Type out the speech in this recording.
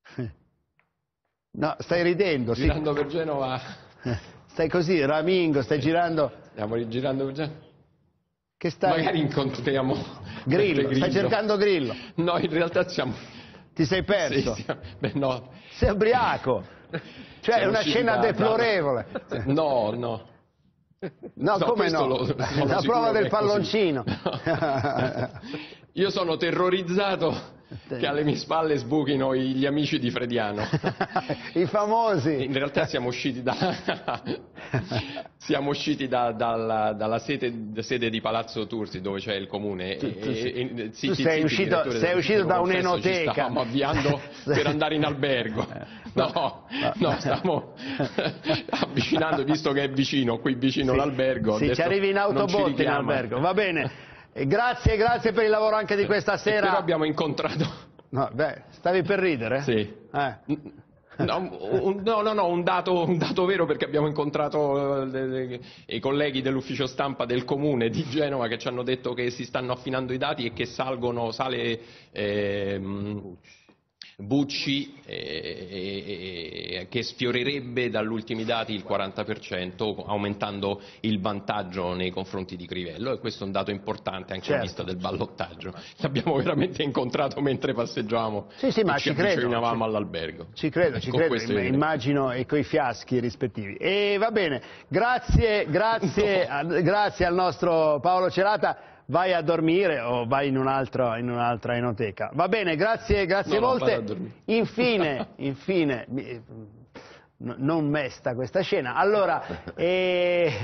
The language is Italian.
No, stai ridendo. Girando per Genova. Stai così, ramingo, stai girando. Stiamo rigirando per Genova. Che stai? Magari incontriamo Grillo, stai cercando Grillo. No, in realtà siamo... Ti sei perso? Sì, beh, no. Sei ubriaco. Cioè, è una scena deplorevole. No, no. No, come no? La prova del palloncino. No. Io sono terrorizzato che alle mie spalle sbuchino gli amici di Frediano. I famosi. In realtà siamo usciti dalla sede di Palazzo Tursi, dove c'è il comune. Tu sei uscito da un'enoteca. Stavamo avviando per andare in albergo. No, stiamo avvicinando, visto che è vicino, qui vicino l'albergo. Sì, ci arrivi in autobotte in albergo, va bene. Grazie per il lavoro anche di questa sera. Però abbiamo incontrato... No, beh, stavi per ridere? Sì. No, un dato vero, perché abbiamo incontrato i colleghi dell'ufficio stampa del comune di Genova che ci hanno detto che si stanno affinando i dati e che sale Bucci, che sfiorerebbe dagli ultimi dati il 40%, aumentando il vantaggio nei confronti di Crivello, e questo è un dato importante anche in vista del ballottaggio. L'abbiamo veramente incontrato mentre passeggiavamo ma ci avvicinavamo all'albergo. Ci credo, immagino, e coi fiaschi rispettivi. E va bene, grazie al nostro Paolo Cerata. Vai a dormire o vai in un'altra enoteca. Va bene, grazie molte. Infine, non mesta questa scena. Allora,